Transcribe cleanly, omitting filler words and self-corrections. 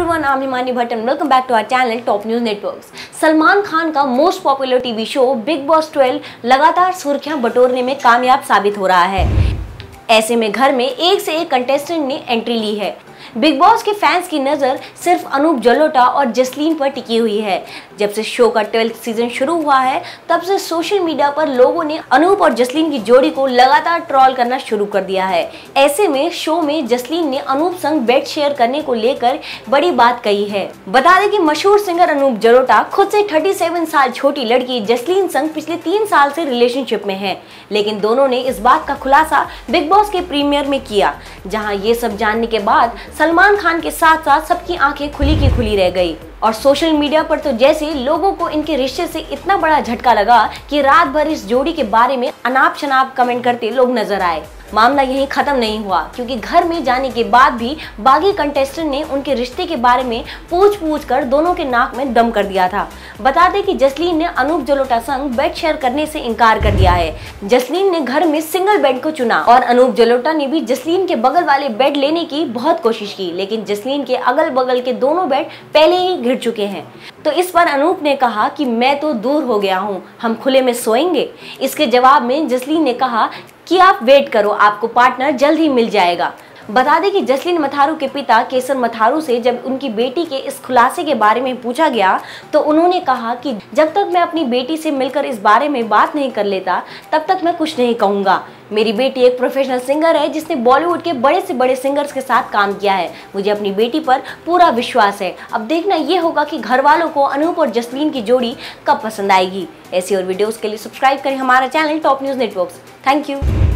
everyone, I'm Himani Bhatt and welcome back to our channel Top News Networks। Salman Khan का most popular TV show Bigg Boss 12 लगातार सुर्खियां बटोरने में कामयाब साबित हो रहा है। ऐसे में घर में एक से एक कंटेस्टेंट ने एंट्री ली है। बिग बॉस के फैंस की नज़र सिर्फ अनूप जलोटा और जसलीन पर टिकी हुई है। जब से शो का 12th सीजन शुरू हुआ है तब से सोशल मीडिया पर लोगों ने अनूप और जसलीन की जोड़ी को लगातार ट्रोल करना शुरू कर दिया है। ऐसे में शो में जसलीन ने अनूप संग बेड शेयर करने को लेकर बड़ी बात कही है। बता दें कि मशहूर सिंगर अनूप जलोटा खुद से 37 साल छोटी लड़की जसलीन संग पिछले 3 साल से रिलेशनशिप में है, लेकिन दोनों ने इस बात का खुलासा बिग बॉस के प्रीमियर में किया, जहां ये सब जानने के बाद सलमान खान के साथ साथ सबकी आंखें खुली की खुली रह गई। और सोशल मीडिया पर तो जैसे लोगों को इनके रिश्ते से इतना बड़ा झटका लगा कि रात भर इस जोड़ी के बारे में अनाप शनाप कमेंट करते लोग नजर आए। मामला यहीं खत्म नहीं हुआ, क्योंकि घर में जाने के बाद भी बाकी कंटेस्टेंट ने उनके रिश्ते के बारे में पूछ कर दोनों के नाक में दम कर दिया था। बता दें कि जसलीन ने अनूप जलोटा संग बेड शेयर करने से इनकार कर दिया है। जसलीन ने घर में सिंगल बेड को चुना और अनूप जलोटा ने भी जसलीन के बगल वाले बेड लेने की बहुत कोशिश की, लेकिन जसलीन के अगल बगल के दोनों बेड पहले ही गिर चुके हैं। तो इस पर अनूप ने कहा कि मैं तो दूर हो गया हूँ, हम खुले में सोएंगे। इसके जवाब में जसलीन ने कहा कि आप वेट करो, आपको पार्टनर जल्द ही मिल जाएगा। बता दें कि जसलीन मथारू के पिता केसर मथारू से जब उनकी बेटी के इस खुलासे के बारे में पूछा गया तो उन्होंने कहा कि जब तक मैं अपनी बेटी से मिलकर इस बारे में बात नहीं कर लेता तब तक मैं कुछ नहीं कहूँगा। मेरी बेटी एक प्रोफेशनल सिंगर है जिसने बॉलीवुड के बड़े से बड़े सिंगर्स के साथ काम किया है। मुझे अपनी बेटी पर पूरा विश्वास है। अब देखना ये होगा कि घर वालों को अनूप और जसलीन की जोड़ी कब पसंद आएगी। ऐसी और वीडियोस के लिए सब्सक्राइब करें हमारा channel top news networks. Thank you.